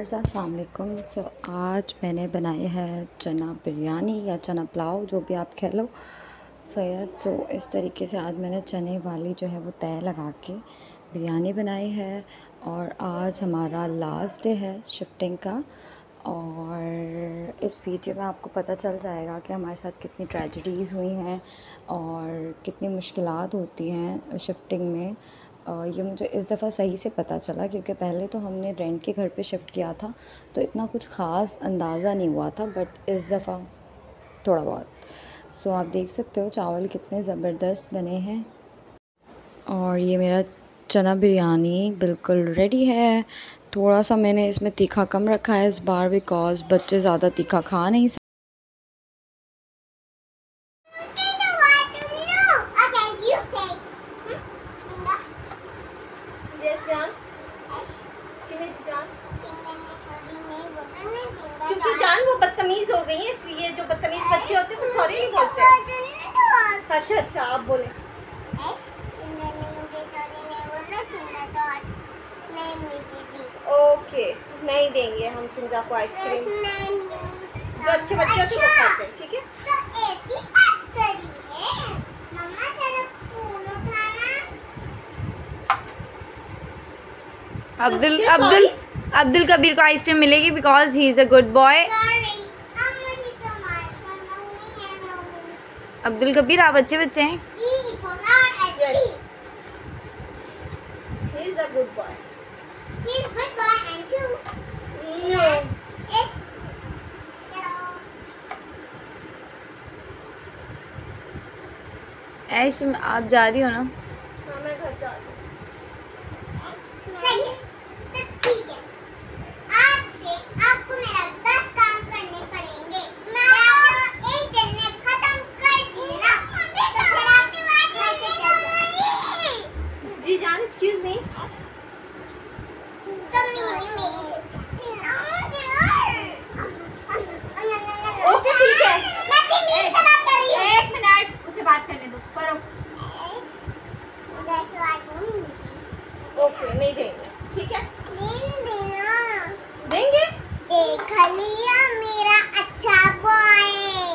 Viewers अस्सलाम वालेकुम। आज मैंने बनाई है चना बिरयानी या चना पुलाव, जो भी आप कह लो। इस तरीके से आज मैंने चने वाली जो है वो तय लगा के बिरयानी बनाई है। और आज हमारा लास्ट डे है शिफ्टिंग का, और इस वीडियो में आपको पता चल जाएगा कि हमारे साथ कितनी ट्रेजेडीज़ हुई हैं और कितनी मुश्किलात होती हैं शिफ्टिंग में। ये मुझे इस दफ़ा सही से पता चला, क्योंकि पहले तो हमने रेंट के घर पे शिफ्ट किया था तो इतना कुछ ख़ास अंदाज़ा नहीं हुआ था, बट इस दफ़ा थोड़ा बहुत। आप देख सकते हो चावल कितने ज़बरदस्त बने हैं। और ये मेरा चना बिरयानी बिल्कुल रेडी है। थोड़ा सा मैंने इसमें तीखा कम रखा है इस बार, बिकॉज़ बच्चे ज़्यादा तीखा खा नहीं सकते। क्योंकि जान वो बदतमीज हो गई है, इसलिए जो बदतमीज बच्चे होते हैं वो सॉरी नहीं बोलते। अच्छा आप बोले। ओके, नहीं देंगे हम पिज़्ज़ा को आइसक्रीम। जो अच्छे बच्चे होते हैं वो खाते हैं, ठीक है। अब्दुल कबीर को आइसक्रीम मिलेगी because he is a good boy. Abdul Kabir आप अच्छे बच्चे हैं। He is a good boy. He is good boy and two. No. Yes. ऐश आप जा रही हो ना? हाँ, मैं घर जा रही हूँ। सही है, तो ठीक है। आज से आपको मेरा 10 काम करने पड़ेंगे। मैं आपको एक दिन में खत्म कर दूँगी ना। जी जान, excuse me. तो मेरी से चाहती ना। ओके ठीक है। मैं भी मेरे से बात कर रही हूँ। एक मिनट, उसे बात करने दो। करो। ओके, नहीं देंगे, ठीक है। देंगे। देख लिया मेरा अच्छा बॉय।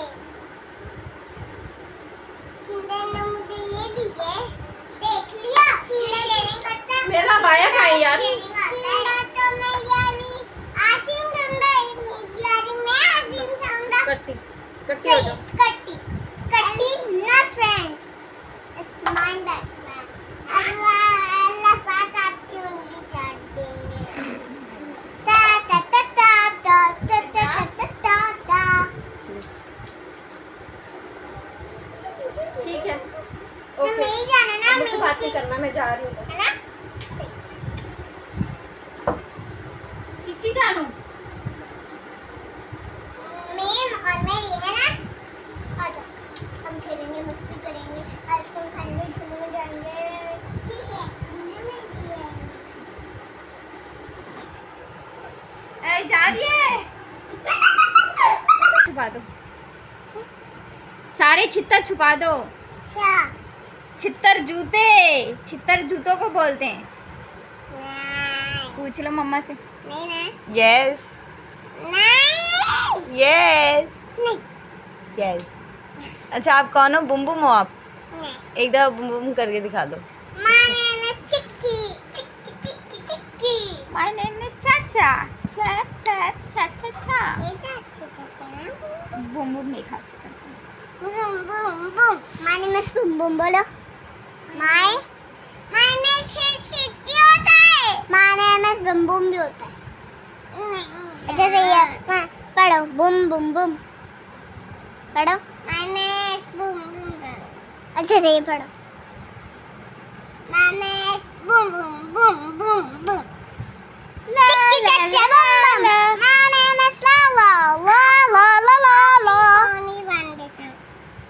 ने मुझे ये दी है, देख लिया। शेयरिंग करता है। मेरा बाया भाई यार। तो मैं यारी आसिम डंडा यारी मैं आसिम साउंडा कट्टी हो जाओ। कट्टी not friends. It's my bad friends. अल्लाह पाक आपकी उंगली काट देंगे। ता ता ता ता ता ता ता ता ता ता। ठीक है। तो नहीं जाना ना, मुझसे बात नहीं करना, मैं जा रही हूँ। है ना? किसकी जानू? मेम और मेरी है ना? आ जाओ, हम खेलेंगे, मस्ती करेंगे, आइसक्रीम खाएंगे, झूले में जाएंगे। ठीक है, झूले में जाएंगे। ए, जा रही है। छुपा दो सारे छित्तर, छुपा दो। अच्छा। छित्तर जूतों को बोलते हैं। नहीं पूछ लो मम्मा से। नहीं ना। यस नहीं यस नहीं यस। अच्छा आप कौन हो? बुम बुम हो आप? नहीं। एक दफ़ा बुम बुम करके दिखा दो। My name is chikki chikki chikki. My name is चाचा। चा ये तो अच्छी कहते हैं ना। बूम बूम नहीं खा सकते। Boom boom boom. My name is boom boom बोलो। My name is सिद्धि होता है। My name is boom boom भी होता है। अच्छा सही है, पढ़ो बूम बूम बूम पढ़ो। My name is boom boom. अच्छा सही है, पढ़ो। My name is boom boom boom boom boom. चिक्की चाचा boom boom. My name is la la la la la la la। पानी बन देता हूँ।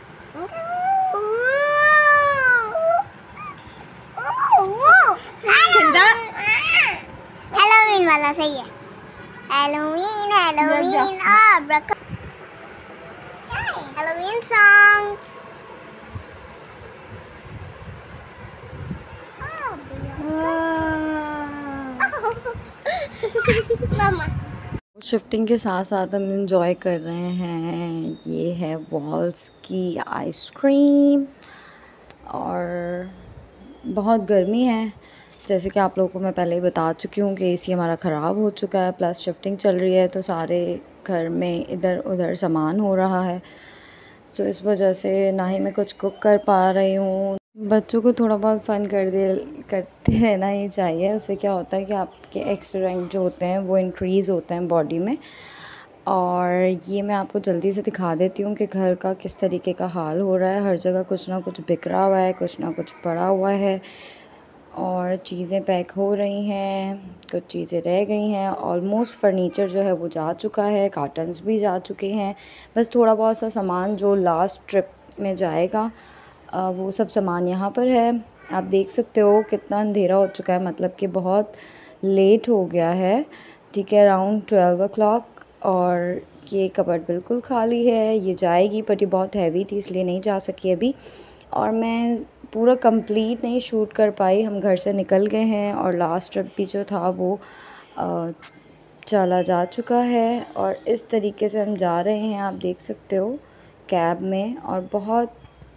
हेलोवीन वाला सही है। Halloween Halloween songs. Mama. Shifting के साथ साथ हम इंजॉय कर रहे हैं, ये है वॉल्स की आइसक्रीम। और बहुत गर्मी है, जैसे कि आप लोगों को मैं पहले ही बता चुकी हूँ कि एसी हमारा ख़राब हो चुका है, प्लस शिफ्टिंग चल रही है तो सारे घर में इधर उधर सामान हो रहा है। सो इस वजह से ना ही मैं कुछ कुक कर पा रही हूँ। बच्चों को थोड़ा बहुत फ़न करते रहना ही चाहिए, उससे क्या होता है कि आपके एक्स्ट्रा जो होते हैं वो इंक्रीज़ होते हैं बॉडी में। और ये मैं आपको जल्दी से दिखा देती हूँ कि घर का किस तरीके का हाल हो रहा है। हर जगह कुछ ना कुछ बिखरा हुआ है, कुछ ना कुछ पड़ा हुआ है और चीज़ें पैक हो रही हैं, कुछ चीज़ें रह गई हैं। ऑलमोस्ट फर्नीचर जो है वो जा चुका है, कार्टन्स भी जा चुके हैं। बस थोड़ा बहुत सा सामान जो लास्ट ट्रिप में जाएगा वो सब सामान यहाँ पर है। आप देख सकते हो कितना अंधेरा हो चुका है, मतलब कि बहुत लेट हो गया है। ठीक है, अराउंड 12 o'clock। और ये कबर्ड बिल्कुल खाली है, ये जाएगी बट ये बहुत हैवी थी इसलिए नहीं जा सकी अभी। और मैं पूरा कंप्लीट नहीं शूट कर पाई, हम घर से निकल गए हैं और लास्ट ट्रिप भी जो था वो चला जा चुका है। और इस तरीके से हम जा रहे हैं, आप देख सकते हो कैब में। और बहुत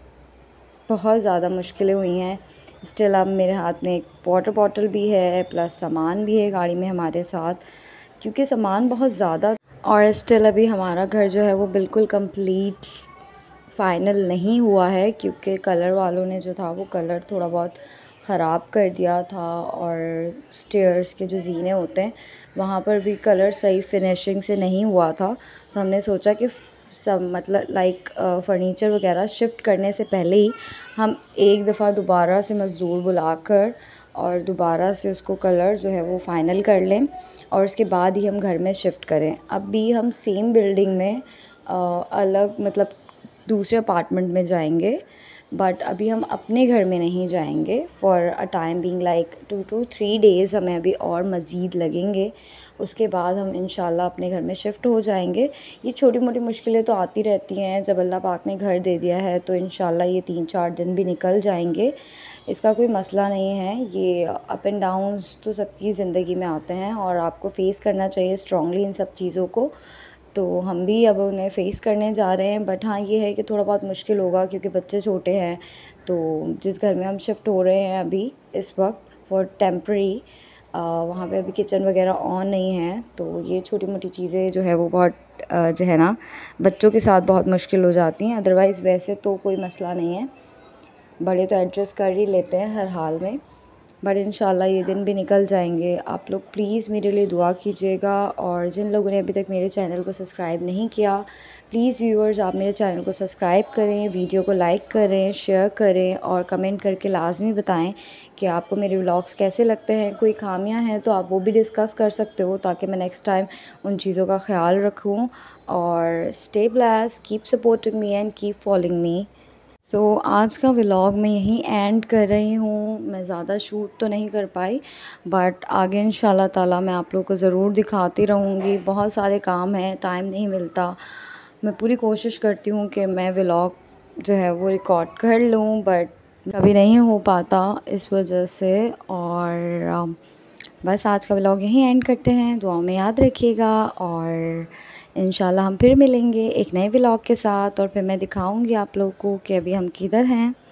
ज़्यादा मुश्किलें हुई हैं। स्टिल अब मेरे हाथ में एक वाटर बॉटल भी है, प्लस सामान भी है गाड़ी में हमारे साथ, क्योंकि सामान बहुत ज़्यादा। और स्टिल अभी हमारा घर जो है वो बिल्कुल कंप्लीट फ़ाइनल नहीं हुआ है, क्योंकि कलर वालों ने जो था वो कलर थोड़ा बहुत ख़राब कर दिया था। और स्टेयर्स के जो ज़ीने होते हैं वहाँ पर भी कलर सही फिनिशिंग से नहीं हुआ था। तो हमने सोचा कि सब मतलब लाइक फ़र्नीचर वगैरह शिफ्ट करने से पहले ही हम एक दफ़ा दोबारा से मज़दूर बुलाकर और दोबारा से उसको कलर जो है वो फ़ाइनल कर लें और उसके बाद ही हम घर में शिफ्ट करें। अब भी हम सेम बिल्डिंग में अलग मतलब दूसरे अपार्टमेंट में जाएंगे, बट अभी हम अपने घर में नहीं जाएंगे for a time being, like 2 to 3 days हमें अभी और मज़ीद लगेंगे। उसके बाद हम इंशाल्लाह अपने घर में शिफ्ट हो जाएंगे। ये छोटी मोटी मुश्किलें तो आती रहती हैं, जब अल्लाह पाक ने घर दे दिया है तो इंशाल्लाह ये 3-4 दिन भी निकल जाएंगे, इसका कोई मसला नहीं है। ये अप एंड डाउन्स तो सबकी ज़िंदगी में आते हैं और आपको फ़ेस करना चाहिए स्ट्रॉन्गली इन सब चीज़ों को। तो हम भी अब उन्हें फ़ेस करने जा रहे हैं। बट हाँ, ये है कि थोड़ा बहुत मुश्किल होगा क्योंकि बच्चे छोटे हैं। तो जिस घर में हम शिफ्ट हो रहे हैं अभी इस वक्त फॉर टेम्पररी, वहाँ पे अभी किचन वगैरह ऑन नहीं है। तो ये छोटी मोटी चीज़ें जो है वो बहुत जो है ना बच्चों के साथ बहुत मुश्किल हो जाती हैं। अदरवाइज़ वैसे तो कोई मसला नहीं है, बड़े तो एडजस्ट कर ही लेते हैं हर हाल में। बट इंशाल्लाह ये दिन भी निकल जाएंगे। आप लोग प्लीज़ मेरे लिए दुआ कीजिएगा। और जिन लोगों ने अभी तक मेरे चैनल को सब्सक्राइब नहीं किया, प्लीज़ व्यूअर्स आप मेरे चैनल को सब्सक्राइब करें, वीडियो को लाइक करें, शेयर करें और कमेंट करके लाजमी बताएं कि आपको मेरे व्लॉग्स कैसे लगते हैं। कोई खामियां हैं तो आप वो भी डिस्कस कर सकते हो ताकि मैं नेक्स्ट टाइम उन चीज़ों का ख्याल रखूँ। और stay blessed, keep supporting me and keep following me. So आज का व्लॉग मैं यहीं एंड कर रही हूँ। मैं ज़्यादा शूट तो नहीं कर पाई, बट आगे इंशाल्लाह ताला मैं आप लोगों को ज़रूर दिखाती रहूँगी। बहुत सारे काम हैं, टाइम नहीं मिलता। मैं पूरी कोशिश करती हूँ कि मैं व्लॉग जो है वो रिकॉर्ड कर लूँ, बट कभी नहीं हो पाता इस वजह से। और बस आज का व्लॉग यहीं एंड करते हैं। दुआओं में याद रखिएगा और इंशाल्लाह हम फिर मिलेंगे एक नए व्लॉग के साथ। और फिर मैं दिखाऊंगी आप लोगों को कि अभी हम किधर हैं।